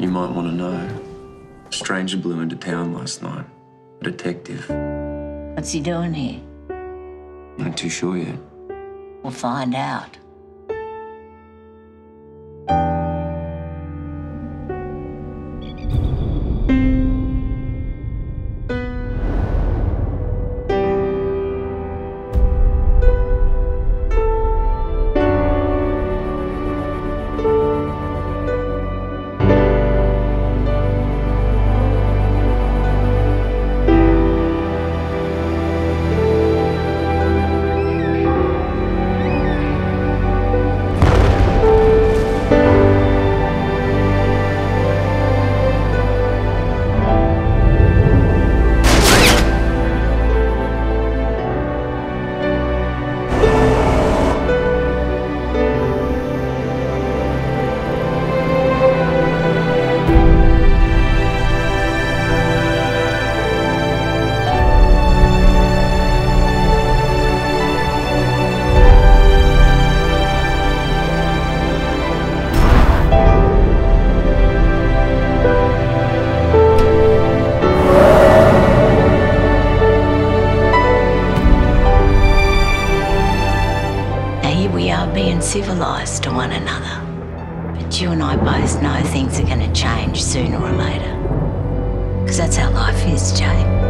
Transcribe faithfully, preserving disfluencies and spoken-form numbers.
you might want to know. A stranger blew into town last night. A detective. What's he doing here? Not too sure yet. We'll find out. We are being civilised to one another. But you and I both know things are going to change sooner or later. Because that's how life is, Jane.